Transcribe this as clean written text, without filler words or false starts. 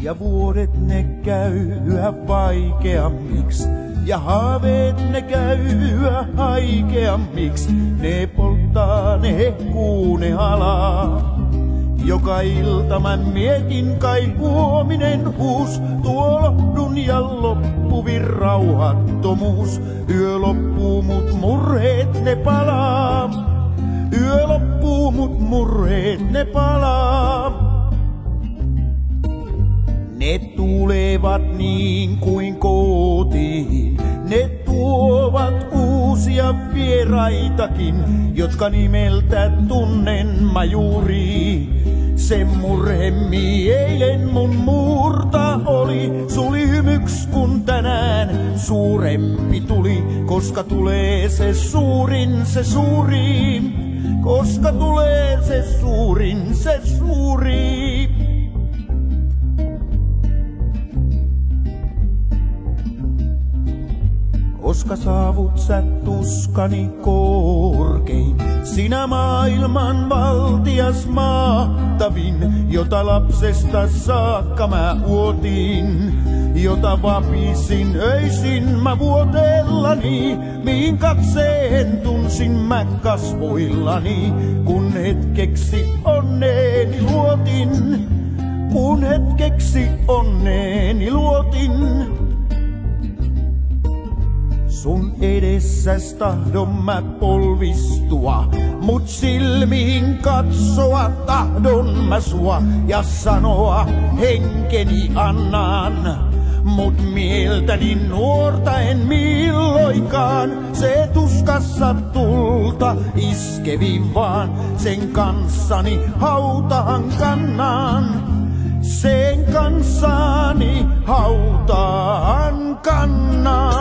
Ja vuodet ne käy yhä vaikeammiksi. Ja haaveet ne käy yhä haikeammiksi. Ne polttaa, ne hehkuu, ne halaa. Joka ilta mä mietin kai huominen uus. Tuo lohdun ja loppuvin rauhattomuus. Yö loppuu mut murheet ne palaa. Yö loppuu mut murheet ne palaa. Ne tulevat niin kuin kotiin. Ne tuovat uusia vieraitakin, jotka nimeltä tunnen mä juuri. Se murhemmi eilen mun murta oli, suli hymyks kun tänään suurempi tuli. Koska tulee se suurin, se suurin, koska tulee se suurin, se suurin. Koska saavut sä tuskani korkein, sinä maailman valtias mahtavin, jota lapsesta saakka mä uotin, jota vapisin öisin mä vuotellani, mihin katseen tunsin mä kasvoillani, kun hetkeksi onneeni luotin, kun hetkeksi onneeni luotin. Sun edessäs tahdon mä polvistua, mut silmiin katsoa tahdon mä sua ja sanoa henkeni annan. Mut mieltäni nuorta en milloinkaan, se tuskassa tulta iskevi vaan, sen kanssani hautaan kannan. Sen kanssani hautaan kannan.